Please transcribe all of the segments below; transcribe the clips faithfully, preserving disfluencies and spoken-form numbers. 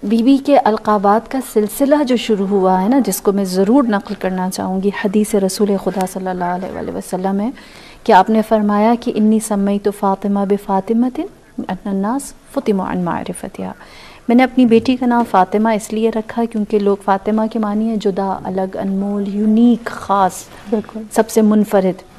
Be be کے القابات کا سلسلہ جو شروع ہوا ہے نا، جس کو میں ضرور نقل کرنا چاہوں گی، حدیث رسول خدا صلی اللہ علیہ وآلہ وسلم ہے کہ آپ نے فرمایا کہ انی سمیت فاطمہ بفاطمۃ ان الناس فطموا عن معرفتها، میں نے اپنی بیٹی کا نام فاطمہ اس لیے رکھا کیونکہ لوگ فاطمہ کے معنی ہے جدا، الگ، انمول، یونیک، خاص، بالکل سب سے منفرد۔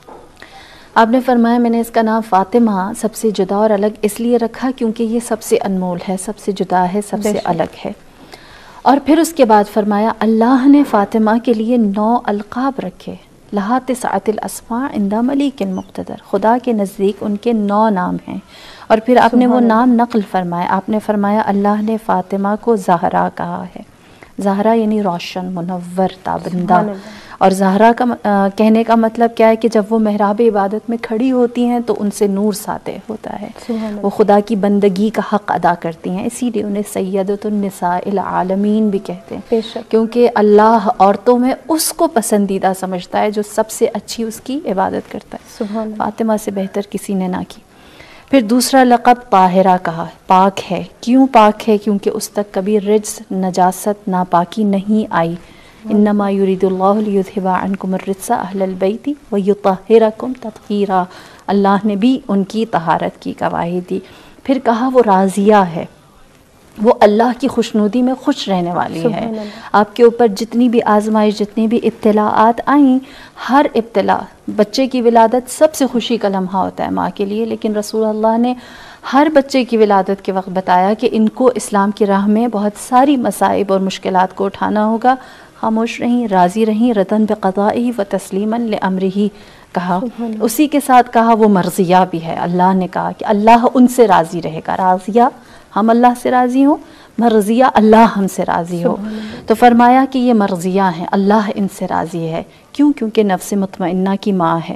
آپ نے فرمایا میں نے اس کا نام فاطمہ سب سے جدا اور الگ اس لیے رکھا کیونکہ یہ سب سے انمول ہے، سب سے جدا ہے، سب سے الگ ہے۔ اور پھر اس کے بعد فرمایا اللہ نے فاطمہ کے لیے نو القاب رکھے، لہا تسعۃ الاسماء عند ملیک مقتدر، خدا کے نزدیک ان کے نو نام ہیں۔ اور پھر آپ نے وہ نام نقل فرمایا، آپ نے فرمایا اللہ نے فاطمہ کو زہرا کہا ہے، زہرا یعنی روشن، منور، تابندہ۔ اور زہرا کا کہنے کا مطلب کیا ہے کہ جب وہ محراب عبادت میں کھڑی ہوتی ہیں تو ان سے نور ساطع ہوتا ہے، وہ خدا کی بندگی کا حق ادا کرتی ہیں، اسی لیے انہیں سیدۃ النساء العالمین بھی کہتے ہیں، کیونکہ اللہ عورتوں میں اس کو پسندیدہ سمجھتا ہے جو سب سے اچھی اس کی عبادت کرتا ہے، فاطمہ سے بہتر کسی نے نہ کی۔ پھر دوسرا لقب طاہرہ کہا، پاک ہے۔ کیوں پاک ہے؟ کیونکہ اس تک کبھی رجس، نجاست، ناپاکی نہیں آئی۔ انما یرید اللہ لیذھب عنکم الرجس اہل البیت ویطہرکم تطہیرا، اللہ نے بھی ان کی طہارت کی گواہی دی۔ پھر کہا وہ راضیہ ہے، وہ اللہ کی خوشنودی میں خوش رہنے والی ہے۔ آپ کے اوپر جتنی بھی آزمائش، جتنی بھی ابتلاعات آئیں، ہر ابتلا، بچے کی ولادت سب سے خوشی کا لمحہ ہوتا ہے ماں کے لیے، لیکن رسول اللہ نے ہر بچے کی ولادت کے وقت بتایا کہ ان کو اسلام کی راہ میں بہت ساری مصائب اور مشکلات کو اٹھانا ہوگا، خاموش رہیں، راضی رہیں، رضاً بقضائہ و تسلیماً لامرہ کہا۔ اسی کے ساتھ کہا وہ مرضیہ بھی ہے، اللہ نے کہا کہ اللہ ان سے راضی رہے گا، راضیہ ہم اللہ سے راضی ہوں، مرضیہ اللہ ہم سے راضی ہو۔ تو فرمایا کہ یہ مرضیہ ہیں، اللہ ان سے راضی ہے۔ کیوں؟ کیونکہ نفس مطمئنہ کی ماں ہے۔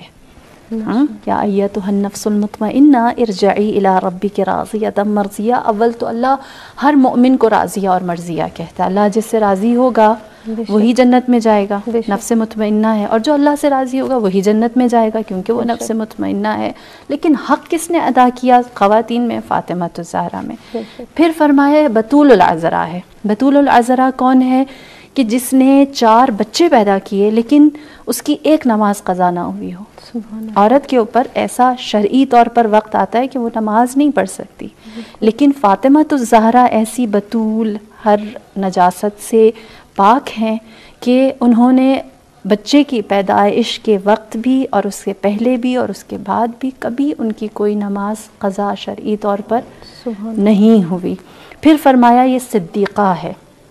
یا ایتھا النفس المطمئنہ ارجعی الی ربک راضیۃ مرضیہ، اول تو اللہ ہر مومن کو راضیہ اور مرضیہ کہتا ہے، اللہ جس سے راضی ہوگا وہی جنت میں جائے گا، نفس مطمئنہ ہے، اور جو اللہ سے راضی ہوگا وہی جنت میں جائے گا کیونکہ وہ نفس مطمئنہ ہے۔ لیکن حق کس نے ادا کیا خواتین میں؟ فاطمہ الزہرا میں۔ پھر فرمایا بطول العذراء ہے۔ بطول العذراء کون ہے؟ کہ جس نے چار بچے پیدا کیے لیکن اس کی ایک نماز قضا نہ ہوئی ہو۔ عورت کے اوپر ایسا شرعی طور پر وقت آتا ہے کہ وہ نماز نہیں پڑھ سکتی، لیکن فاطمہ الزہرا ایسی بطول، ہر نجاست سے پاک ہیں کہ انہوں نے بچے کی پیدائش کے وقت بھی اور اس سے پہلے بھی اور اس کے بعد بھی کبھی ان کی کوئی نماز قضا شرعی طور پر نہیں ہوئی۔ پھر فرمایا یہ صدیقہ ہے،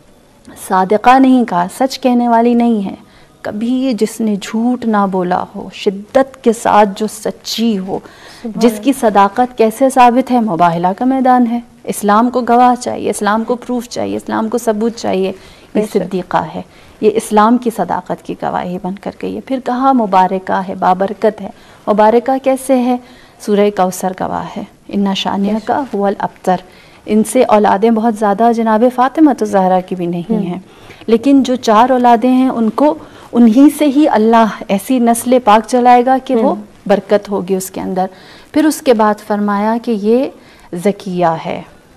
صادقہ نہیں کہا، سچ کہنے والی نہیں ہے، کبھی جس نے جھوٹ نہ بولا ہو، شدت کے ساتھ جو سچی ہو، جس کی صداقت کیسے ثابت ہے؟ مباہلہ کا میدان ہے، اسلام کو گواہ چاہیے، اسلام کو پروف چاہیے، اسلام کو ثبوت چاہیے، یہ صدیقہ ہے، یہ اسلام کی صداقت کی گواہی بن کر گئی ہے۔ پھر کہا مبارکہ ہے، بابرکت ہے۔ مبارکہ کیسے ہے؟ سورہ کوثر گواہ ہے، ان شانئک هو الابتر، ان سے اولادیں بہت زیادہ جناب فاطمہ الزہرا کی بھی نہیں ہیں، لیکن جو چار اولادیں ہیں ان کو انہی سے ہی اللہ ایسی نسل پاک چلائے گا کہ وہ برکت ہوگی اس کے اندر۔ پھر اس کے بعد فرمایا کہ یہ زکیہ ہے،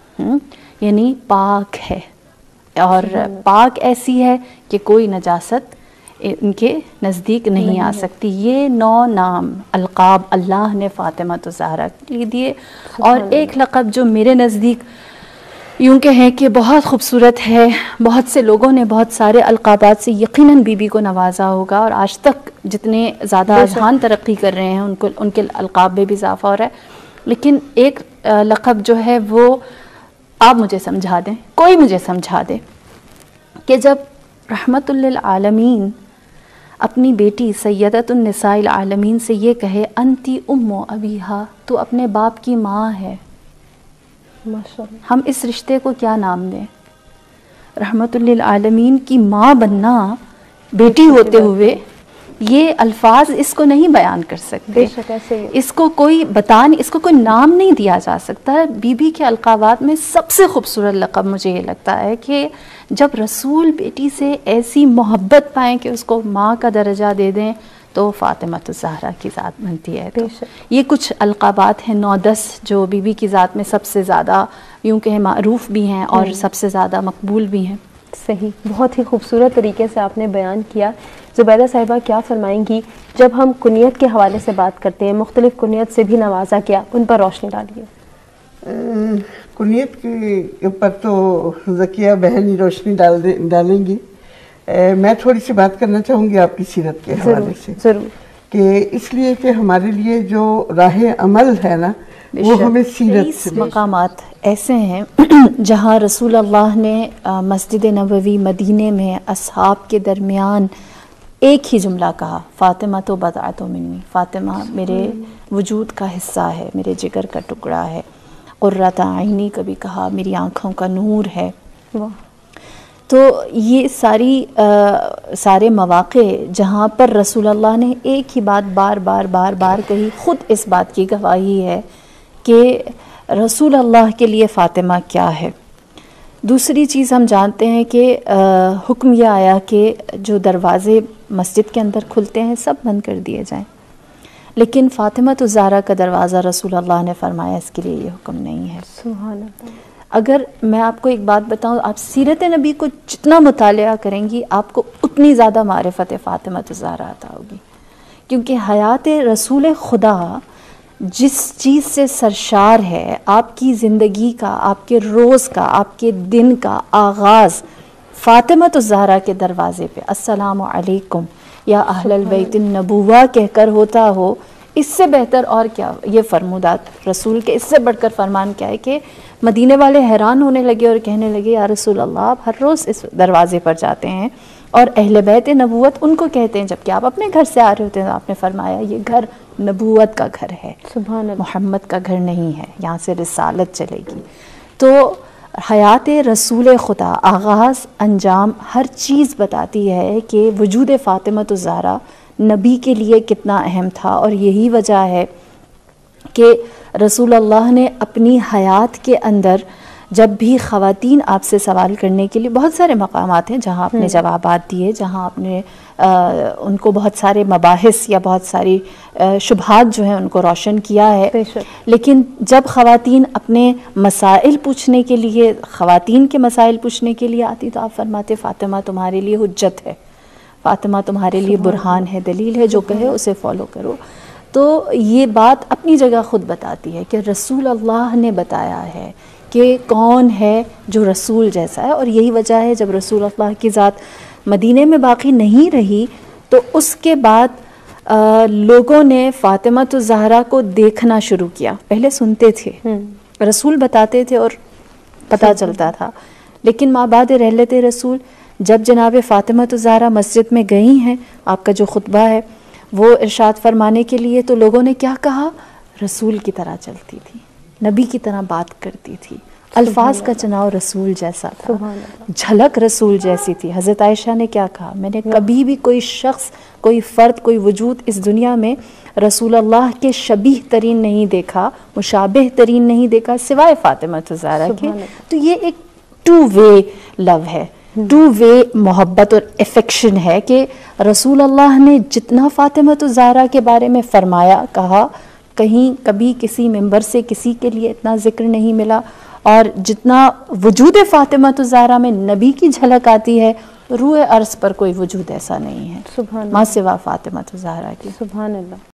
یعنی پاک ہے، اور پاک ایسی ہے کہ کوئی نجاست ان کے نزدیک نہیں آ سکتی۔ یہ نو نام القاب اللہ نے فاطمہ الزہرا کے لیے دیے۔ اور ایک لقب جو میرے نزدیک یوں کہ ہے کہ بہت خوبصورت ہے، بہت سے لوگوں نے بہت سارے القابات سے یقیناً بی بی کو نوازا ہوگا، اور آج تک جتنے زیادہ اذہان ترقی کر رہے ہیں ان کو ان کے القاب میں بھی اضافہ ہو رہا ہے، لیکن ایک لقب جو ہے وہ آپ مجھے سمجھا دیں، کوئی مجھے سمجھا دے کہ جب رحمت للعالمین اپنی بیٹی سیدۃ النساء العالمین سے یہ کہے انتی ام ابیہا، تو اپنے باپ کی ماں ہے، ہم اس رشتے کو کیا نام دیں؟ رحمت للعالمین کی ماں بننا بیٹی ہوتے ہوئے، یہ الفاظ اس کو نہیں بیان کر سکتے، اس کو کوئی بتا نہیں، اس کو کوئی نام نہیں دیا جا سکتا۔ بی بی کے القابات میں سب سے خوبصورت لقب مجھے یہ لگتا ہے کہ جب رسول بیٹی سے ایسی محبت پائیں کہ اس کو ماں کا درجہ دے دیں تو فاطمہ الزہرا کی ذات بنتی ہے. تو یہ کچھ القابات ہیں نو دس جو بی بی کی ذات میں سب سے زیادہ یوں کہ معروف بھی ہیں اور سب سے زیادہ مقبول بھی ہیں. صحیح، بہت ہی خوبصورت طریقے سے آپ نے بیان کیا. زبیدہ صاحبہ کیا فرمائیں گی جب ہم کنیت کے حوالے سے بات کرتے ہیں، مختلف کنیت سے بھی نوازا کیا، ان پر روشنی ڈالیے. کنیت کے اوپر تو ذکیہ بہن ہی روشنی ڈال ڈالیں گی. میں تھوڑی سی بات کرنا چاہوں گی آپ کی سیرت کے حوالے سے. ضرور. کہ اس لیے کہ ہمارے لیے جو راہ عمل ہے نا وہ ہمیں سیرت سے. مقامات ایسے ہیں جہاں رسول اللہ نے مسجد نبوی مدینے میں اصحاب کے درمیان ایک ہی جملہ کہا، فاطمہ تو بضعۃ منی، فاطمہ میرے وجود کا حصہ ہے، میرے جگر کا ٹکڑا ہے. قرۃ عینی کبھی کہا، میری آنکھوں کا نور ہے. تو یہ ساری سارے مواقع جہاں پر رسول اللہ نے ایک ہی بات بار بار بار بار کہی، خود اس بات کی گواہی ہے کہ رسول اللہ کے لیے فاطمہ کیا ہے. دوسری چیز ہم جانتے ہیں کہ حکم یہ آیا کہ جو دروازے مسجد کے اندر کھلتے ہیں سب بند کر دیے جائیں، لیکن فاطمہ الزہرا کا دروازہ رسول اللہ نے فرمایا اس کے لیے یہ حکم نہیں ہے. سبحان اللہ. اگر میں آپ کو ایک بات بتاؤں، آپ سیرت نبی کو جتنا مطالعہ کریں گی آپ کو اتنی زیادہ معرفت فاطمہ الزہرا عطا ہوگی، کیونکہ حیات رسول خدا جس چیز سے سرشار ہے، آپ کی زندگی کا، آپ کے روز کا، آپ کے دن کا آغاز فاطمہ الزہرا کے دروازے پہ السلام علیکم یا اہل البیت النبوہ کہہ کر ہوتا ہو، اس سے بہتر اور کیا یہ فرمودات رسول کے، اس سے بڑھ کر فرمان کیا ہے کہ مدینے والے حیران ہونے لگے اور کہنے لگے یا رسول اللہ آپ ہر روز اس دروازے پر جاتے ہیں اور اہل بیت نبوت ان کو کہتے ہیں، جبکہ آپ اپنے گھر سے آ رہے ہوتے ہیں. آپ نے فرمایا یہ گھر نبوت کا گھر ہے، سبحان اللہ، محمد کا گھر نہیں ہے، یہاں سے رسالت چلے گی. تو حیات رسول خدا، آغاز، انجام، ہر چیز بتاتی ہے کہ وجود فاطمہ الزہرا نبی کے لیے کتنا اہم تھا. اور یہی وجہ ہے کہ رسول اللہ نے اپنی حیات کے اندر جب بھی خواتین آپ سے سوال کرنے کے لیے، بہت سارے مقامات ہیں جہاں آپ نے جوابات دیے، جہاں آپ نے ان کو بہت سارے مباحث یا بہت ساری شبہات جو ہیں ان کو روشن کیا ہے. لیکن جب خواتین اپنے مسائل پوچھنے کے لیے، خواتین کے مسائل پوچھنے کے لیے آتی تو آپ فرماتے فاطمہ تمہارے لیے حجت ہے، فاطمہ تمہارے لیے برہان ہے، دلیل ہے، جو کہے اسے فالو کرو. تو یہ بات اپنی جگہ خود بتاتی ہے کہ رسول اللہ نے بتایا ہے کہ کون ہے جو رسول جیسا ہے. اور یہی وجہ ہے جب رسول اللہ کی ذات مدینے میں باقی نہیں رہی تو اس کے بعد لوگوں نے فاطمہ الزہرا کو دیکھنا شروع کیا. پہلے سنتے تھے، رسول بتاتے تھے اور پتہ چلتا تھا، لیکن ماں بعد رحلت رسول جب جناب فاطمہ الزہرا مسجد میں گئی ہیں، آپ کا جو خطبہ ہے وہ ارشاد فرمانے کے لیے، تو لوگوں نے کیا کہا؟ رسول کی طرح چلتی تھی، نبی کی طرح بات کرتی تھی، الفاظ کا چناؤ رسول جیسا تھا، جھلک رسول جیسی تھی. حضرت عائشہ نے کیا کہا؟ میں نے کبھی بھی کوئی شخص، کوئی فرد، کوئی وجود اس دنیا میں رسول اللہ کے شبیہ ترین نہیں دیکھا، مشابہ ترین نہیں دیکھا سوائے فاطمہ الزہرا کے. تو یہ ایک ٹو وے لو ہے، ٹو وے محبت اور افیکشن ہے کہ رسول اللہ نے جتنا فاطمہ الزہرا کے بارے میں فرمایا، کہا، کہیں کبھی کسی ممبر سے کسی کے لیے اتنا ذکر نہیں ملا. اور جتنا وجود فاطمہ الزہرا میں نبی کی جھلک آتی ہے، روح عرض پر کوئی وجود ایسا نہیں ہے سبحان ماں سوا فاطمہ الزہرا کی. سبحان اللہ.